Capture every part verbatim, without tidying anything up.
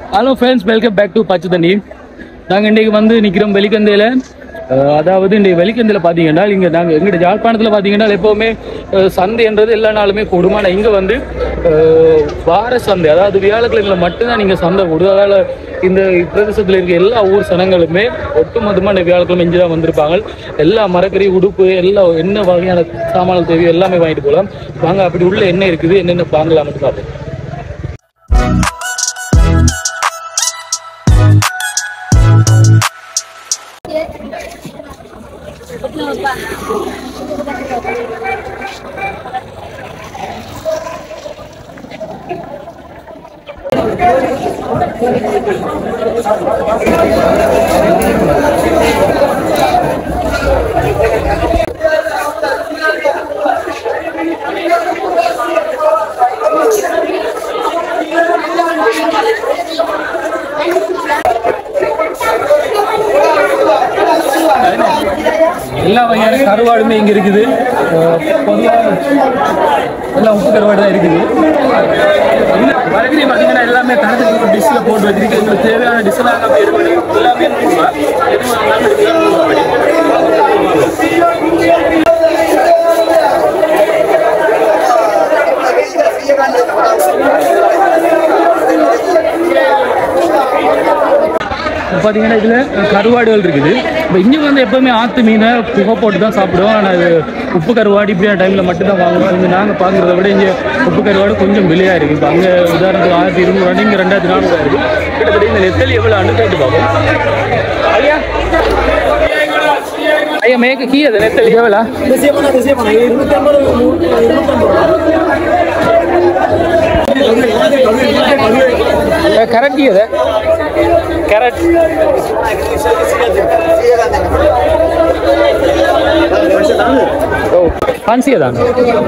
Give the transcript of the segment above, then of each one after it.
Hello friends, welcome back to Pachai Thanni. நாங்கள் இன்றைக்கு வந்து நிற்கிறோம் வெலிக்கந்தையில். அதாவது இன்றைக்கு வெலிக்கந்தையில் பார்த்தீங்கன்னா இங்கே நாங்கள் எங்கள்கிட்ட யாழ்ப்பாணத்தில் பார்த்தீங்கன்னா எப்போவுமே சந்தைன்றது எல்லா நாளுமே கூடும். ஆனால் இங்கே வந்து வார சந்தை, அதாவது வியாழக்கிழமையில் மட்டும்தான் நீங்கள் சந்தை கூடும். அதனால் இந்த பிரதேசத்தில் இருக்க எல்லா ஊர் சனங்களுமே ஒட்டுமொத்தமாக இந்த வியாழக்கிழமை இஞ்சி தான் வந்திருப்பாங்க. எல்லா மரக்கறி, உடுப்பு, எல்லா என்ன வகையான சாமான்கள் தேவையோ எல்லாமே வாங்கிட்டு போகலாம். வாங்க அப்படி உள்ள என்ன இருக்குது, என்னென்ன வாங்கலாம்னு பார்ப்போம். எல்லா வகையான கருவாடுமே இங்கே இருக்குது. பொதுவாக எல்லாம் உப்பு கருவாடு தான் இருக்குது. மரக்கறி பார்த்தீங்கன்னா எல்லாமே தரத்துக்கு டிஷ்ஷில் போட்டு வச்சிருக்கு. எங்களுக்கு தேவையான டிஷ்ஷெல்லாம் நம்ம எடுக்கணும். எல்லாமே நூறுரூவா, எதுவும் எல்லாமே பார்த்தீங்கன்னா இதில் கருவாடுகள் இருக்குது. இப்போ இங்கே வந்து எப்போவுமே ஆற்று மீனை புகை போட்டு தான் சாப்பிடுவோம். ஆனால் அது உப்பு கருவாடு இப்படியான டைமில் மட்டும்தான் வாங்குவோம். இங்கே நாங்கள் பார்க்குறத விட இங்கே உப்பு கருவாடு கொஞ்சம் விலையாக இருக்குது. இப்போ அங்கே உதாரணத்துக்கு ஆயிரத்தி இருநூறு இங்கே ரெண்டாயிரத்தி நானூறு இருக்குது. கிட்டத்தட்ட இந்த நெத்தலி எவ்வளோ அண்டு கேட்டு பார்ப்போம். ஐயா ஐயா மேய்க்க கீ அது நெத்தலி எவ்வளோ? கரெக்ட் கீ அது கேரட் ஓ ஃபேன்சியா தான்.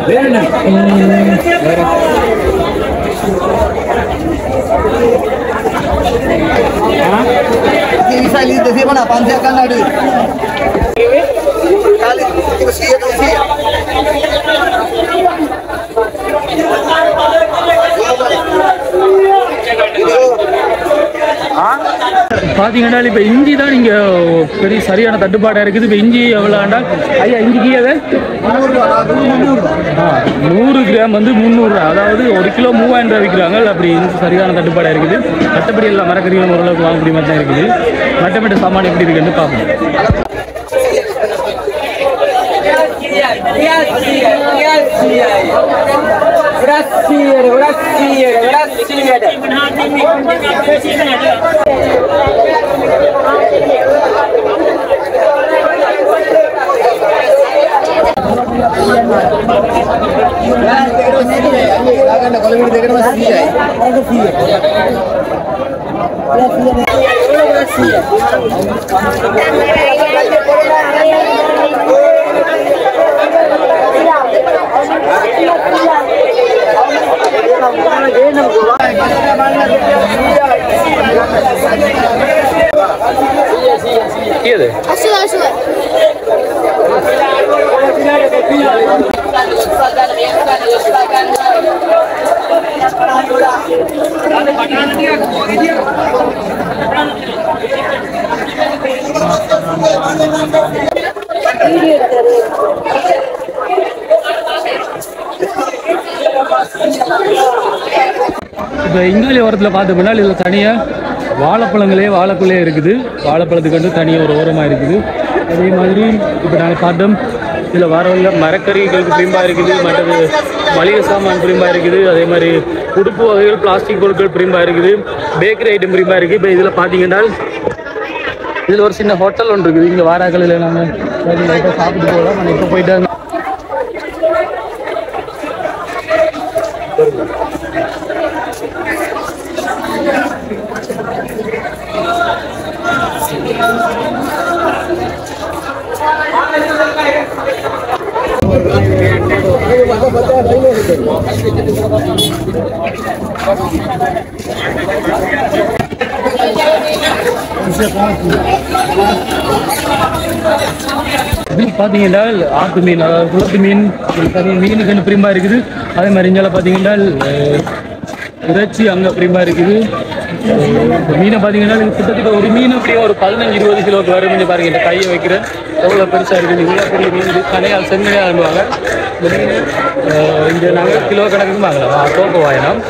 bisa lihat dari mana pantai kan ada kali itu sih itu sih பார்த்தீங்கன்னா இப்போ இஞ்சி தான் நீங்கள் பெரிய சரியான தட்டுப்பாடாக இருக்குது. இப்போ இஞ்சி எவ்வளோண்டா ஐயா? இஞ்சிக்கு அது நூறு கிராம் வந்து முந்நூறுரூவா, அதாவது ஒரு கிலோ மூவாயிரம் ரூபா விற்கிறாங்க. அப்படி இஞ்சி சரியான தட்டுப்பாடாக இருக்குது. மற்றபடி எல்லாம் மரக்கறிகளும் ஓரளவுக்கு வாங்க முடிய மாதிரி தான் இருக்குது. மற்றபடி சாமான் எப்படி இருக்குன்னு பார்ப்போம். Iya deh. Asyik asyik. இப்போ இங்காலி ஓரத்தில் பார்த்தோம்னா இதில் தனியாக வாழைப்பழங்களே வாழைக்குள்ளே இருக்குது. வாழைப்பழத்துக்கு வந்து தனியாக ஒரு ஓரமாக இருக்குது. அதே மாதிரி இப்போ நாங்கள் பார்த்தோம் இதில் வரவுள்ள மரக்கறிகளுக்கு பிரிம்பாக இருக்குது. மற்றது மளிகை சாமான் பிரிம்பாக இருக்குது. அதே மாதிரி உடுப்பு வகைகள், பிளாஸ்டிக் பொருட்கள் பிரிம்பாக இருக்குது. பேக்கரி ஐட்டம் பிரிம்பாக இருக்குது. இப்போ இதில் பார்த்தீங்கன்னா இதில் ஒரு சின்ன ஹோட்டல் ஒன்று இருக்குது. இங்கே வாராக்களில் நாங்கள் லைட்டாக சாப்பிட்டு போகலாம். நான் இப்போ போயிட்டாங்க. பார்த்தீங்கன்னா ஆத்து மீன், அதாவது குளத்து மீன், தனி மீனுக்கு பிரிமா இருக்குது. அதே மாதிரி இங்கே பார்த்தீங்கன்னா இறைச்சி அங்கே பிரிமா இருக்குது. இந்த மீனை பார்த்தீங்கன்னா கிட்டத்தட்ட ஒரு மீன் அப்படியே ஒரு பதினஞ்சு இருபது கிலோக்கு வரும். மீன் பாருங்க, இந்த கையை வைக்கிறேன் எவ்வளோ பெருசாக இருக்குது. இவ்வளோ பெரிய மீன் இது கனையால் செங்கனையாக அனுப்புவாங்க. இந்த மீன் இங்கே நாங்கள் கிலோ கணக்குக்கு வாங்கலாம். தோப்பு வாயினம்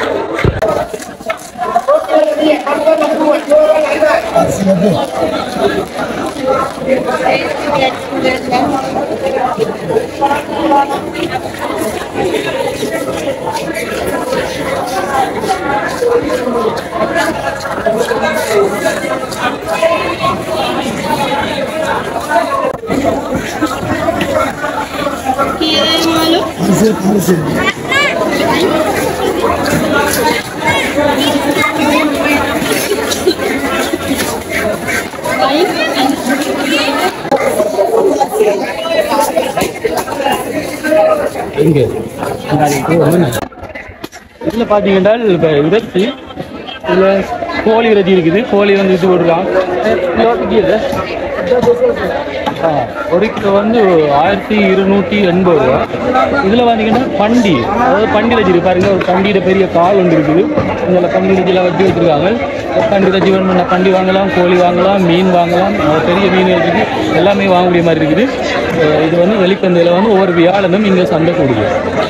இங்கே இதில் பார்த்தீங்கன்னா இப்போ இறைச்சி இதில் கோழி இறைச்சி இருக்குது. கோழி வந்து இது போட்டுருக்கான் ஒரு கிலோ வந்து ஆயிரத்தி இருநூற்றி எண்பது ரூபா. இதில் பார்த்தீங்கன்னா பண்டி, அதாவது பண்டி இறைச்சி பாருங்க, ஒரு பண்டியோட பெரிய கால் ஒன்று இருக்குது. இதில் பண்டி இறைச்சியெல்லாம் வெட்டி வச்சுருக்காங்க. பண்டி இறைச்சி வேணும்னா பண்டி வாங்கலாம், கோழி வாங்கலாம், மீன் வாங்கலாம், பெரிய மீன் இருக்குது, எல்லாமே வாங்கக்கூடிய மாதிரி இருக்குது. இது வந்து வெளிக்கந்தையில் வந்து ஒவ்வொரு வியாழனும் இங்கே சந்தை கூடுது.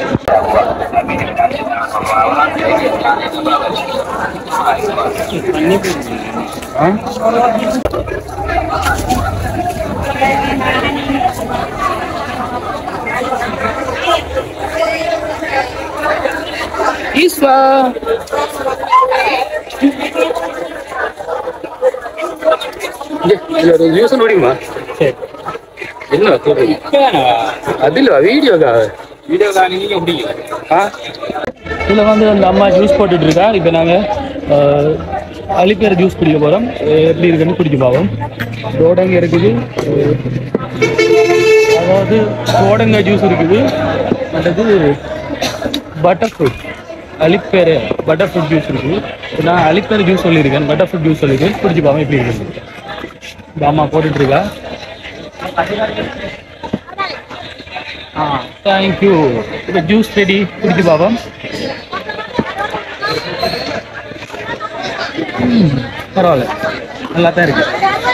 ஈஸ்வா முடியுமா? என்ன அதில் வீடியோக்கா வீடியோக்கா நீங்கள் பிடிக்கல. ஆ இதில் வந்து அந்த அம்மா ஜூஸ் போட்டுட்டு இருக்கா. இப்போ நாங்கள் அலிப்பேர ஜூஸ் குடிக்க போகிறோம். எப்படி இருக்குன்னு குடிக்க பார்ப்போம். கோடங்க இருக்குது, அதாவது கோடங்க ஜூஸ் இருக்குது, அடுத்தது பட்டர் ஃப்ரூட் அலிப்பேர பட்டர் ஃப்ரூட் ஜூஸ் இருக்குது. நான் அலிப்பேர ஜூஸ் சொல்லியிருக்கேன், பட்டர் ஃப்ரூட் ஜூஸ் சொல்லியிருக்கேன். குடிச்சு பார்ப்போம் எப்படி இருக்குது. இந்த அம்மா போட்டுட்டு இருக்கா. ஆ தேங்க்யூ. இப்போ ஜூஸ் ரெடி, குடிச்சு பார்ப்போம். பரவாயில்ல, நல்லா தான் இருக்கு.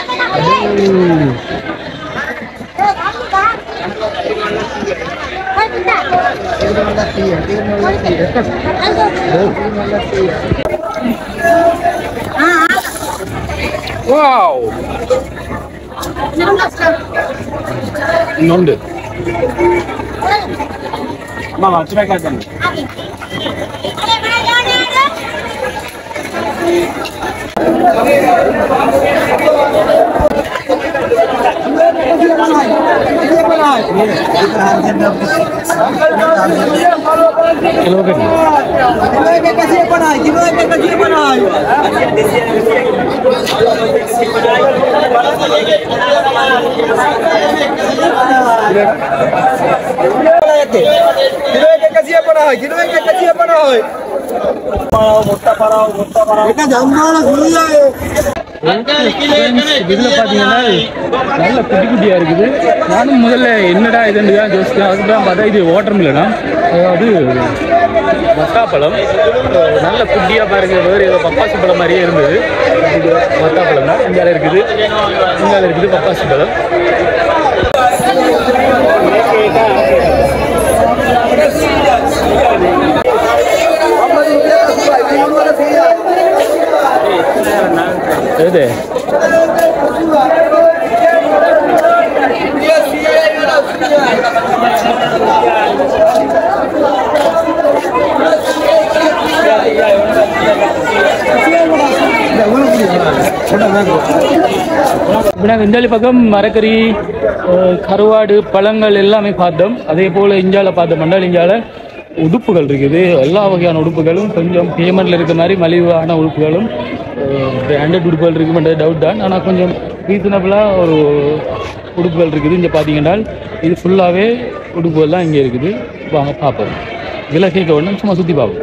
வாவ், இன்னொன்று மாமா வச்சு வைக்காதீங்க. किलो के किलो के कैसे बनाए किलो के कैसे बनाए किलो के कैसे बनाए किलो के कैसे बनाए पाराओ मोटा पाराओ मोटा पाराओ इतना जमवाला भूल जाए. இதில் பார்த்தீங்கன்னா நல்ல குட்டி குட்டியாக இருக்குது. நானும் முதல்ல என்னடா இதுன்னு தான் யோசிச்சேன். அதுக்கு தான் பார்த்தா இது வாட்டர் மில்லனா, அதாவது மத்தாப்பழம். நல்ல குட்டியாக பாருங்க, வேறு ஏதோ பப்பாசி பழம் மாதிரியே இருந்தது. இது மத்தாப்பழம் தான். இங்கே இருக்குது, இங்கே இருக்குது பப்பாசி பழம். எது இந்தாலி பக்கம் மரக்கறி, கருவாடு, பழங்கள் எல்லாமே பார்த்தோம். அதே போல் இஞ்சால பார்த்தோம். மண்டால் இஞ்சால உடுப்புகள் இருக்குது, எல்லா வகையான உடுப்புகளும். கொஞ்சம் பேமெண்ட்டில் இருக்க மாதிரி மலிவான உடுப்புகளும், பிராண்டட் உடுப்புகள் இருக்குமென்றது டவுட் தான். ஆனால் கொஞ்சம் ரீசனபிளாக ஒரு உடுப்புகள் இருக்குது. இங்கே பார்த்தீங்கன்னா இது ஃபுல்லாகவே உடுப்புகள் தான் இங்கே இருக்குது. வாங்க பார்ப்போம். விலை கேட்க ஒன்று சும்மா சுற்றி பார்ப்போம்.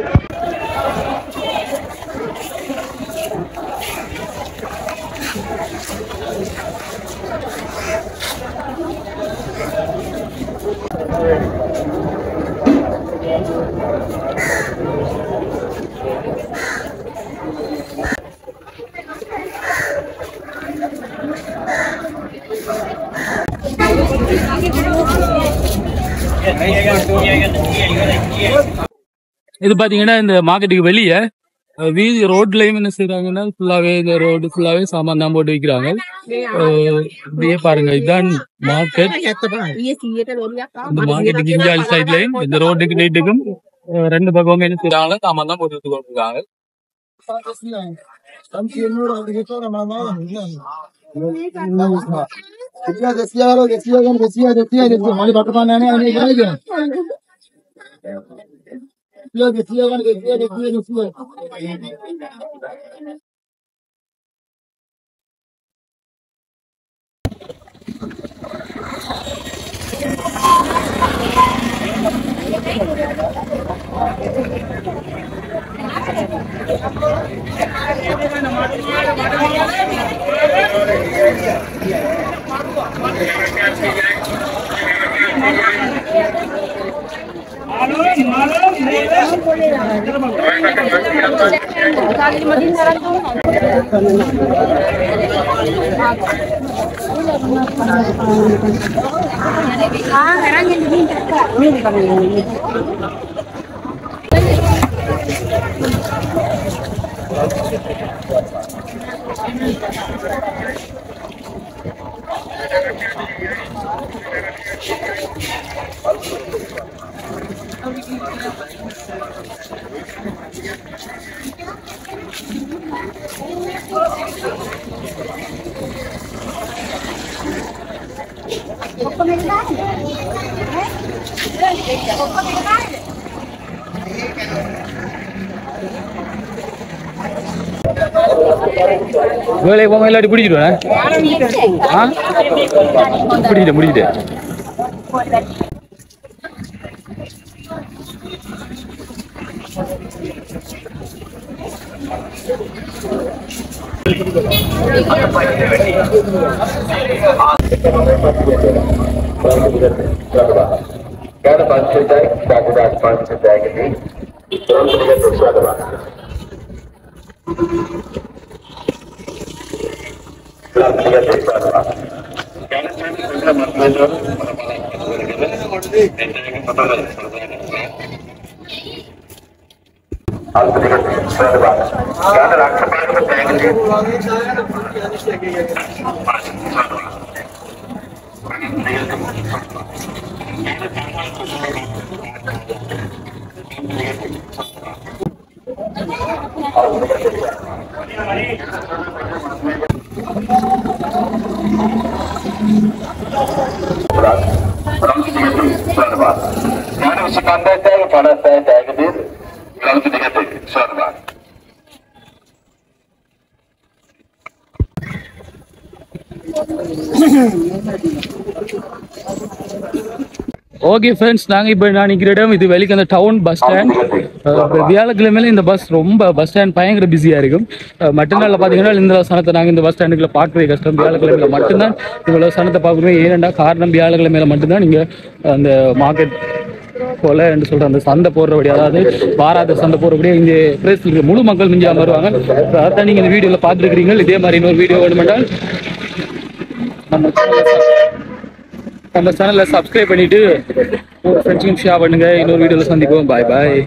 இது பாத்தீங்கன்னா இந்த மார்க்கெட்டுக்கு வெளியே அஹ், வீதி ரோட்லயும் என்ன செய்யறாங்கன்னா ஃபுல்லாவே இந்த ரோடு ஃபுல்லாவே சாமான் தான் போட்டு வைக்கிறாங்க. அஹ், இப்படியே பாருங்க இதுதான் மார்க்கெட். இந்த மார்க்கெட்டுக்கு இந்தியாவில் சைட்லயும் இந்த ரோட்டுக்கு நீட்டுக்கும் அஹ், ரெண்டு பக்கமும் என்ன செய்யறாங்க சாமான் தான் போட்டு வச்சு கொடுத்துருக்காங்க. வேலையை போக இல்லாட்டி பிடிச்சிடுவேன். ஆ பிடிச்சிட்டேன் பிடிச்சிட்டேன். Cada parte da cidade parte da igreja, pronto para o seu trabalho. Pronto para o seu trabalho. Cada parte da marca Cara, você manda até o para até a tag dele, pronto, diga dele, só no bar. Okay friends, நாங்கள் இப்போ நான் நிற்கிற இடம் இது வெளிக்கு அந்த town bus stand. வியாழக்கிழமையில இந்த bus ரொம்ப பஸ் ஸ்டாண்ட் பயங்கர பிஸியாக இருக்கும். மற்ற நாளில் பார்த்தீங்கன்னா இந்த சனத்தை நாங்கள் இந்த பஸ் ஸ்டாண்டுக்குள்ள பார்க்கவே கஷ்டம். வியாழக்கிழமையில மட்டும்தான் இவ்வளோ சனத்தை பார்க்கணும். ஏனெண்டா காரணம் வியாழக்கிழமையில மட்டும்தான் நீங்கள் அந்த மார்க்கெட் போல என்று சொல்கிற அந்த சந்தை போடுறபடி, அதாவது வாராத சந்தை போடுறபடியே இங்கே பிரஸ் முழு மக்கள் மிஞ்சாமல் வருவாங்க. அதான் நீங்கள் இந்த வீடியோவில் பார்த்துருக்கிறீங்க. இதே மாதிரி இன்னொரு வீடியோ வேணுமென்றால் நம்ம நம்ம சேனலை சப்ஸ்கிரைப் பண்ணிட்டு ஒரு ஃப்ரெண்ட்ஸுக்கும் ஷேர் பண்ணுங்க. இன்னொரு வீடியோவில் சந்திப்போம். பாய் பாய்.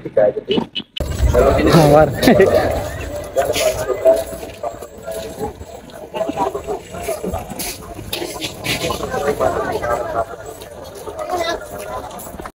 வர